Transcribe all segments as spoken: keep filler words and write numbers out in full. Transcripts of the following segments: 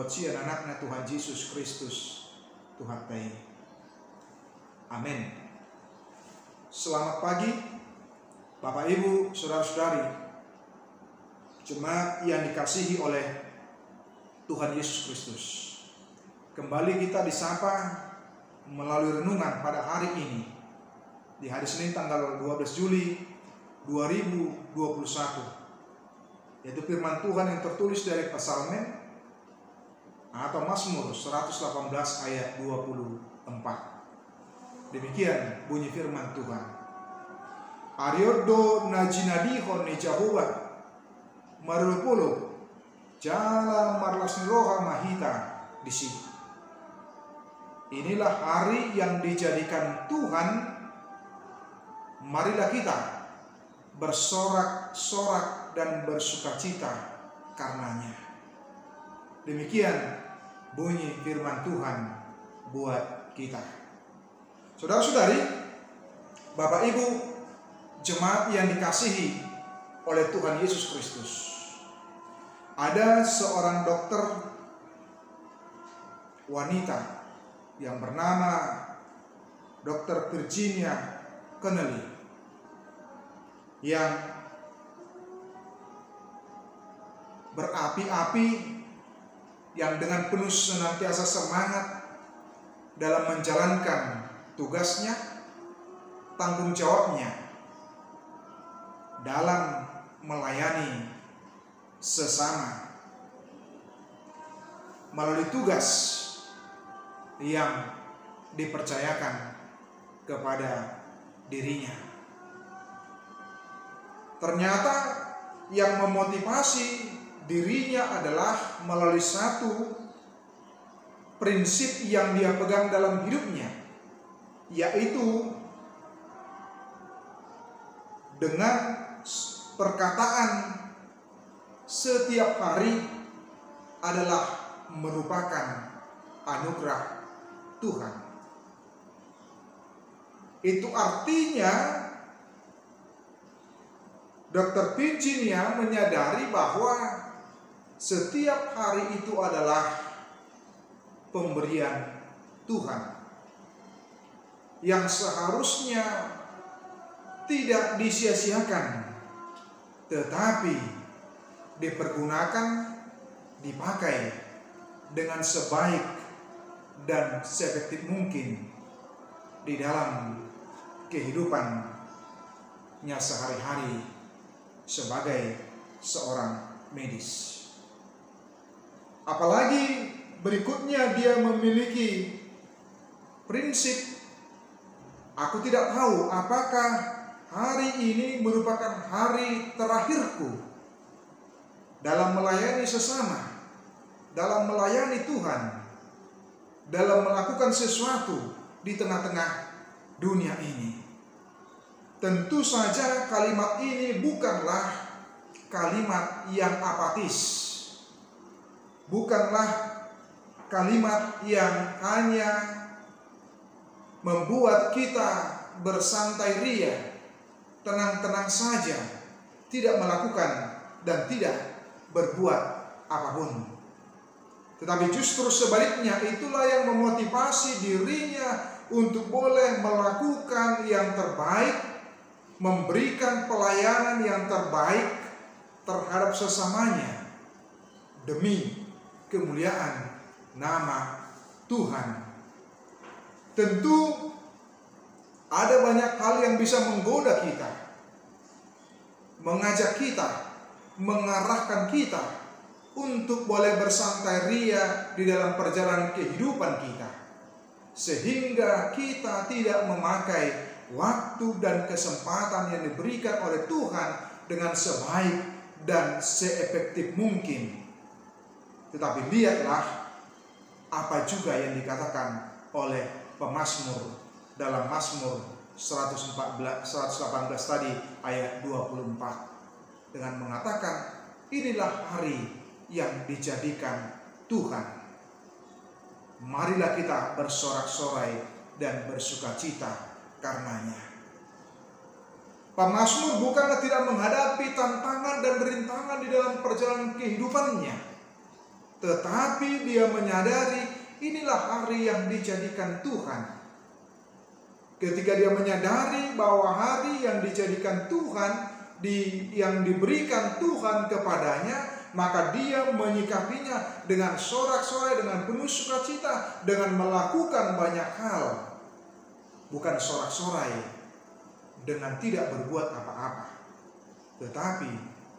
buat si anak-anaknya Tuhan Yesus Kristus Tuhan Tei. Amin. Selamat pagi Bapak Ibu, saudara-saudari, jemaat yang dikasihi oleh Tuhan Yesus Kristus. Kembali kita disapa melalui renungan pada hari ini, di hari Senin tanggal dua belas Juli dua ribu dua puluh satu, yaitu firman Tuhan yang tertulis dari Psalmen atau Mazmur seratus delapan belas ayat dua puluh empat. Demikian bunyi firman Tuhan. Ariodo najinadihon ni Jehovah marulupulu jala marlas roha mahita di sini. Inilah hari yang dijadikan Tuhan, marilah kita bersorak-sorak dan bersukacita karenanya. Demikian bunyi firman Tuhan buat kita. Saudara-saudari, Bapak Ibu, jemaat yang dikasihi oleh Tuhan Yesus Kristus. Ada seorang dokter wanita yang bernama dokter Virginia Connelly yang berapi-api, yang dengan penuh senantiasa semangat dalam menjalankan tugasnya, tanggung jawabnya dalam melayani sesama melalui tugas yang dipercayakan kepada dirinya. Ternyata yang memotivasi dirinya adalah melalui satu prinsip yang dia pegang dalam hidupnya, yaitu dengan perkataan setiap hari adalah merupakan anugerah Tuhan. Itu artinya dokter Virginia menyadari bahwa setiap hari itu adalah pemberian Tuhan yang seharusnya tidak disia-siakan, tetapi dipergunakan, dipakai dengan sebaik dan seefektif mungkin di dalam kehidupannya sehari-hari sebagai seorang medis. Apalagi berikutnya dia memiliki prinsip, aku tidak tahu apakah hari ini merupakan hari terakhirku dalam melayani sesama, dalam melayani Tuhan, dalam melakukan sesuatu di tengah-tengah dunia ini. Tentu saja kalimat ini bukanlah kalimat yang apatis, bukanlah kalimat yang hanya membuat kita bersantai ria, tenang-tenang saja, tidak melakukan dan tidak berbuat apapun. Tetapi justru sebaliknya, itulah yang memotivasi dirinya untuk boleh melakukan yang terbaik, memberikan pelayanan yang terbaik terhadap sesamanya demi kemuliaan nama Tuhan. Tentu ada banyak hal yang bisa menggoda kita, mengajak kita, mengarahkan kita untuk boleh bersantai ria di dalam perjalanan kehidupan kita, sehingga kita tidak memakai waktu dan kesempatan yang diberikan oleh Tuhan dengan sebaik dan seefektif mungkin. Tetapi lihatlah apa juga yang dikatakan oleh pemazmur dalam Mazmur seratus delapan belas tadi ayat dua puluh empat, dengan mengatakan, inilah hari yang dijadikan Tuhan, marilah kita bersorak-sorai dan bersukacita karenanya. Pemazmur bukanlah tidak menghadapi tantangan dan rintangan di dalam perjalanan kehidupannya, tetapi dia menyadari inilah hari yang dijadikan Tuhan. Ketika dia menyadari bahwa hari yang dijadikan Tuhan, di, yang diberikan Tuhan kepadanya, maka dia menyikapinya dengan sorak-sorai, dengan penuh sukacita, dengan melakukan banyak hal. Bukan sorak-sorai dengan tidak berbuat apa-apa, tetapi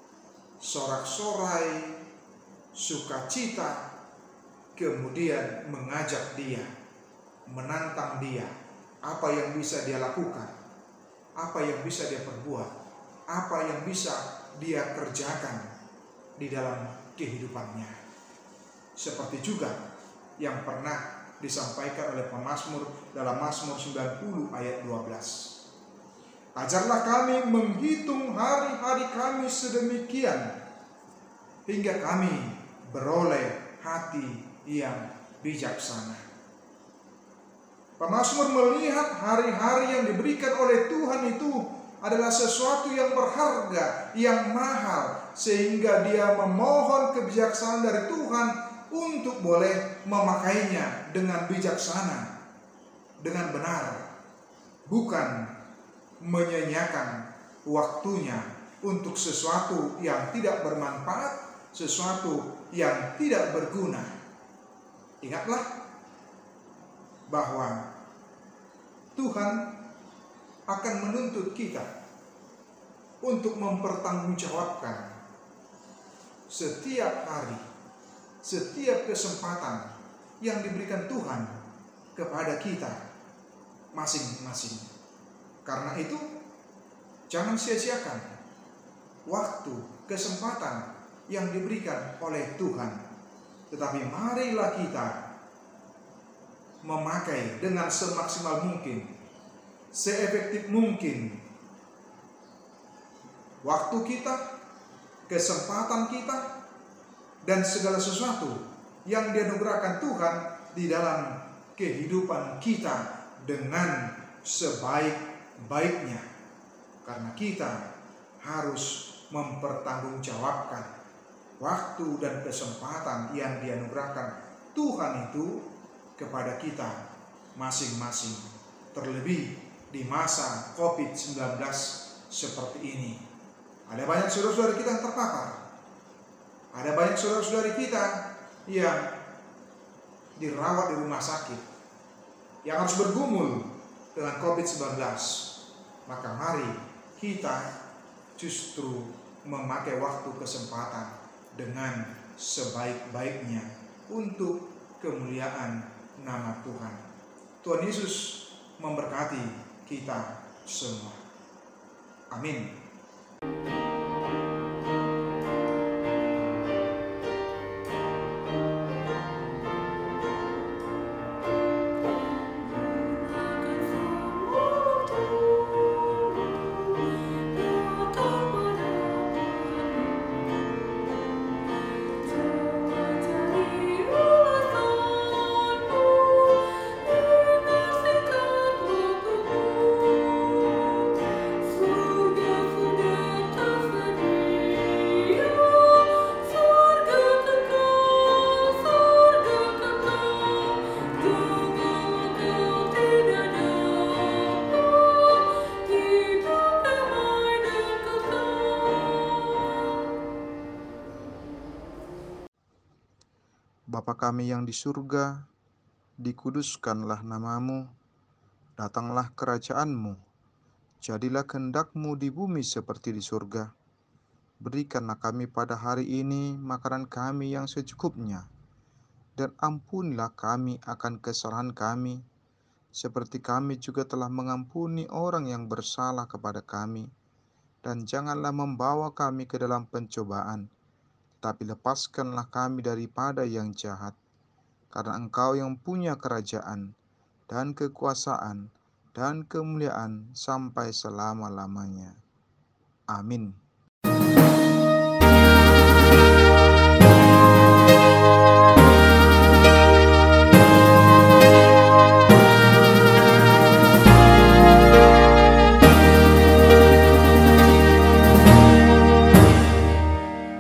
sorak-sorai, sukacita, kemudian mengajak dia, menantang dia, apa yang bisa dia lakukan, apa yang bisa dia perbuat, apa yang bisa dia kerjakan di dalam kehidupannya. Seperti juga yang pernah disampaikan oleh pemazmur dalam Mazmur sembilan puluh ayat dua belas. Ajarlah kami menghitung hari-hari kami sedemikian, hingga kami beroleh hati yang bijaksana. Pemazmur melihat hari-hari yang diberikan oleh Tuhan itu adalah sesuatu yang berharga, yang mahal, sehingga dia memohon kebijaksanaan dari Tuhan untuk boleh memakainya dengan bijaksana, dengan benar, bukan menyanyiakan waktunya untuk sesuatu yang tidak bermanfaat, sesuatu yang tidak berguna. Ingatlah bahwa Tuhan akan menuntut kita untuk mempertanggungjawabkan setiap hari, setiap kesempatan yang diberikan Tuhan kepada kita masing-masing. Karena itu, jangan sia-siakan waktu, kesempatan yang diberikan oleh Tuhan. Tetapi marilah kita memakai dengan semaksimal mungkin, seefektif mungkin waktu kita, kesempatan kita, dan segala sesuatu yang dianugerahkan Tuhan di dalam kehidupan kita dengan sebaik-baiknya. Karena kita harus mempertanggungjawabkan waktu dan kesempatan yang dianugerahkan Tuhan itu kepada kita masing-masing, terlebih di masa covid sembilan belas seperti ini. Ada banyak saudara-saudari kita yang terpapar, ada banyak saudara-saudari kita yang dirawat di rumah sakit, yang harus bergumul dengan covid sembilan belas. Maka mari kita justru memakai waktu kesempatan dengan sebaik-baiknya untuk kemuliaan nama Tuhan. Tuhan Yesus memberkati kita semua. Amin. Bapa kami yang di surga, dikuduskanlah namamu, datanglah kerajaan-Mu, jadilah kehendak-Mu di bumi seperti di surga. Berikanlah kami pada hari ini makanan kami yang secukupnya, dan ampunilah kami akan kesalahan kami, seperti kami juga telah mengampuni orang yang bersalah kepada kami. Dan janganlah membawa kami ke dalam pencobaan, tapi lepaskanlah kami daripada yang jahat. Karena Engkau yang punya kerajaan, dan kekuasaan, dan kemuliaan sampai selama-lamanya. Amin.